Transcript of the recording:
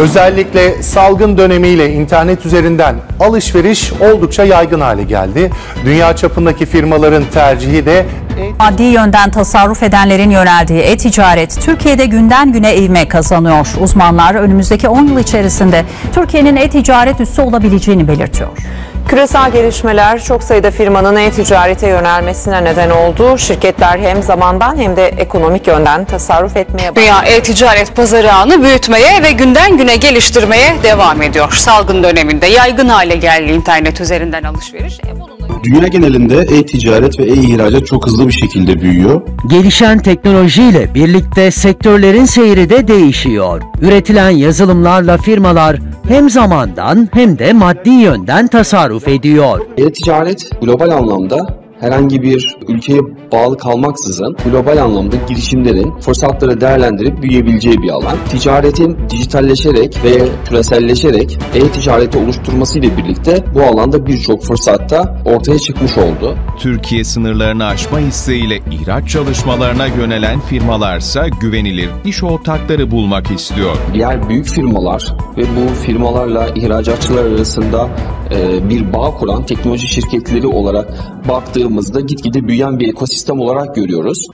Özellikle salgın dönemiyle internet üzerinden alışveriş oldukça yaygın hale geldi. Dünya çapındaki firmaların tercihi de maddi yönden tasarruf edenlerin yöneldiği e-ticaret Türkiye'de günden güne ivme kazanıyor. Uzmanlar önümüzdeki 10 yıl içerisinde Türkiye'nin e-ticaret üssü olabileceğini belirtiyor. Küresel gelişmeler çok sayıda firmanın e-ticarete yönelmesine neden oldu. Şirketler hem zamandan hem de ekonomik yönden tasarruf etmeye başladı. Dünya e-ticaret pazarı ağını büyütmeye ve günden güne geliştirmeye devam ediyor. Salgın döneminde yaygın hale geldi internet üzerinden alışveriş. Dünya genelinde e-ticaret ve e-ihracat çok hızlı bir şekilde büyüyor. Gelişen teknolojiyle birlikte sektörlerin seyri de değişiyor. Üretilen yazılımlarla firmalar hem zamandan hem de maddi yönden tasarruf ediyor. E-ticaret global anlamda herhangi bir ülkeye bağlı kalmaksızın global anlamda girişimlerin fırsatları değerlendirip büyüyebileceği bir alan. Ticaretin dijitalleşerek ve küreselleşerek e-ticareti oluşturmasıyla birlikte bu alanda birçok fırsatta ortaya çıkmış oldu. Türkiye sınırlarını aşma isteğiyle ihraç çalışmalarına yönelen firmalarsa güvenilir iş ortakları bulmak istiyor. Diğer büyük firmalar ve bu firmalarla ihracatçılar arasında bir bağ kuran teknoloji şirketleri olarak baktığımızda gitgide büyüyen bir ekosistem olarak görüyoruz.